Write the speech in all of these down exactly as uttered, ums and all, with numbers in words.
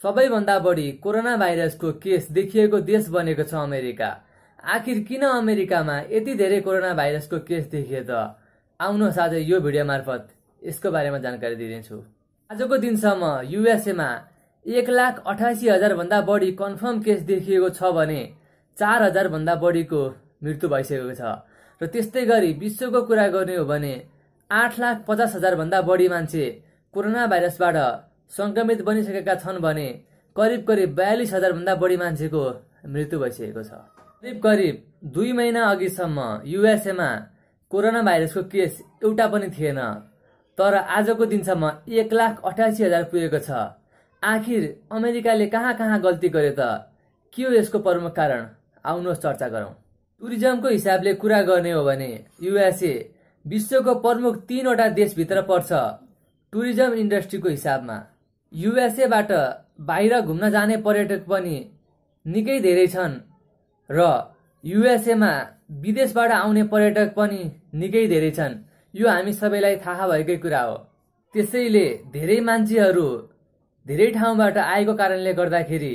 सबैभन्दा बढी कोरोना भाइरसको केस देखिएको देश बनेको छ अमेरिका। आखिर किन अमेरिकामा यति धेरै कोरोना भाइरसको केस देखिए त? आउनुहोस् आज यो भिडियो मार्फत यसको बारेमा जानकारी दिइदिन्छु। आजको दिनसम्म युएसएमा एक लाख अठासी हजार भन्दा बढी कन्फर्म केस देखिएको छ भने चार हजार भन्दा बढीको मृत्यु भइसकेको छ। र त्यस्तै गरी विश्वको कुरा गर्ने हो भने आठ लाख पचास हजार भन्दा बढी मान्छे कोरोना भाइरसबाट संक्रमित बनिसकेका छन् भने करिब करिब बयालीस हजार भन्दा बढी मान्छेको मृत्यु भइसकेको छ। करिब करिब दुई महिना अघिसम्म युएसएमा कोरोना भाइरसको केस एउटा पनि थिएन, तर आजको दिनसम्म एक लाख अठासी हजार पुगेको छ। आखिर अमेरिकाले कहाँ कहाँ गल्ती गर्यो त? के हो यसको प्रमुख कारण? आउनुहोस् चर्चा गरौं। टुरिज्मको हिसाबले कुरा गर्ने हो भने युएसए विश्वको प्रमुख तीनवटा देशभित्र पर्छ टुरिज्म इन्डस्ट्रीको हिसाबमा। युएसएबाट बाहिर घुम्न जाने पर्यटक पनि निकै धेरै छन् र युएसएमा विदेशबाट आउने पर्यटक पनि निकै धेरै छन्। यो हामी सबैलाई थाहा भएकै कुरा हो। त्यसैले धेरै मान्छेहरू धेरै ठाउँबाट आएको कारणले गर्दाखेरि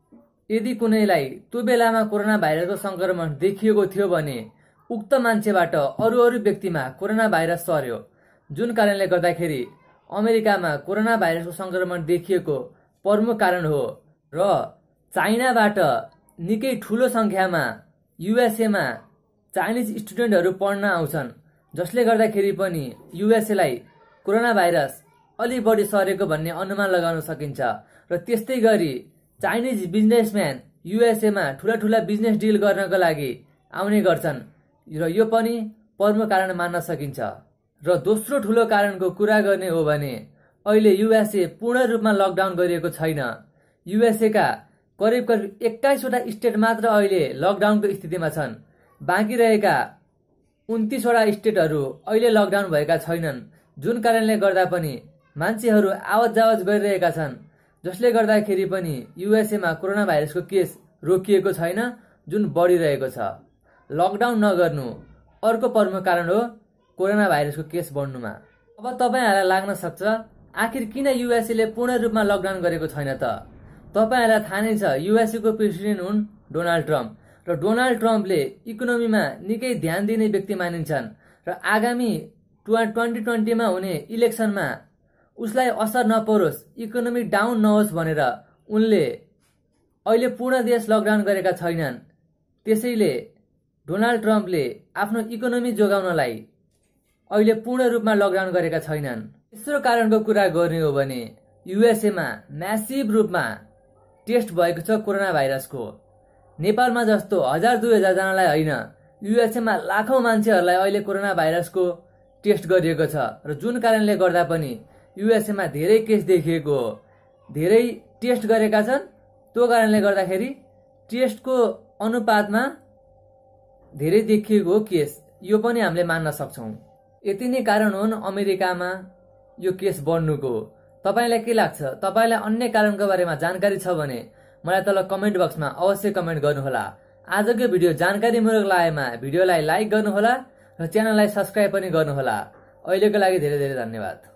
यदि कुनैलाई त्यो बेलामा कोरोना भाइरसको संक्रमण देखिएको थियो भने उक्त मान्छेबाट अरू अरू व्यक्तिमा कोरोना भाइरस सर्यो, जुन कारणले गर्दाखेरि अमेरिकामा कोरोना भाइरसको संक्रमण देखिएको प्रमुख कारण हो। र चाइनाबाट निकै ठूलो संख्यामा युएसएमा चाइनिज स्टुडेन्टहरू पढ्न आउँछन्, जसले गर्दाखेरि पनि युएसएलाई कोरोना भाइरस अलि बढी सरेको भन्ने अनुमान लगाउन सकिन्छ। र त्यस्तै गरी चाइनिज बिजनेसम्यान युएसएमा ठूला ठूला बिजनेस डिल गर्नको लागि आउने गर्छन् र यो पनि प्रमुख कारण मान्न सकिन्छ। र दोस्रो ठूलो कारणको कुरा गर्ने हो भने अहिले युएसए पूर्ण रूपमा लकडाउन गरिएको छैन। युएसएका करिब करिब एक्काइसवटा स्टेट मात्र अहिले लकडाउनको स्थितिमा छन्। बाँकी रहेका उन्तीसवटा स्टेटहरू अहिले लकडाउन भएका छैनन्, जुन कारणले गर्दा पनि मान्छेहरू आवत जावत गरिरहेका छन्, जसले गर्दाखेरि पनि युएसएमा कोरोना भाइरसको केस रोकिएको छैन, जुन बढिरहेको छ। लकडाउन नगर्नु अर्को प्रमुख कारण हो कोरोना भाइरसको केस बढ्नुमा। अब तपाईहरुलाई लाग्न सक्छ आखिर किन युएसएले पूर्ण रूपमा लकडाउन गरेको छैन त? तपाईहरुलाई थाहा नै छ युएसए को प्रेसिडेन्ट हुन् डोनाल्ड ट्रम्प, र डोनाल्ड ट्रम्पले इकोनोमीमा निकै ध्यान दिने व्यक्ति मानिन्छन् र आगामी ट्वेन्टी ट्वेन्टीमा हुने इलेक्सनमा उसलाई असर नपरोस्, इकोनोमी डाउन नहोस् भनेर उनले अहिले पूर्ण देश लकडाउन गरेका छैनन्। त्यसैले डोनाल्ड ट्रम्पले आफ्नो इकोनोमी जोगाउनलाई अहिले पूर्ण रूपमा लकडाउन गरेका छैनन्। तेस्रो कारणको कुरा गर्ने हो भने युएसएमा म्यासिभ रूपमा टेस्ट भएको छ कोरोना भाइरसको। नेपालमा जस्तो हजार दुई हजार जनालाई होइन, युएसएमा लाखौं मान्छेहरूलाई अहिले कोरोना भाइरसको टेस्ट गरिएको छ। र जुन कारणले गर्दा पनि युएसएमा धेरै केस देखिएको हो। धेरै टेस्ट गरेका छन्, त्यो कारणले गर्दाखेरि टेस्टको अनुपातमा धेरै देखिएको केस, यो पनि हामीले मान्न सक्छौं। यति नै कारण हुन् अमेरिकामा यो केस बढ्नुको। तपाईलाई के लाग्छ? तपाईलाई अन्य कारणको बारेमा जानकारी छ भने मलाई तल कमेन्ट बक्समा अवश्य कमेन्ट गर्नुहोला। आजको भिडियो जानकारीमूलक लागेमा भिडियोलाई लाइक गर्नुहोला र च्यानललाई सब्स्क्राइब पनि गर्नुहोला। अहिलेको लागि धेरै धेरै धन्यवाद।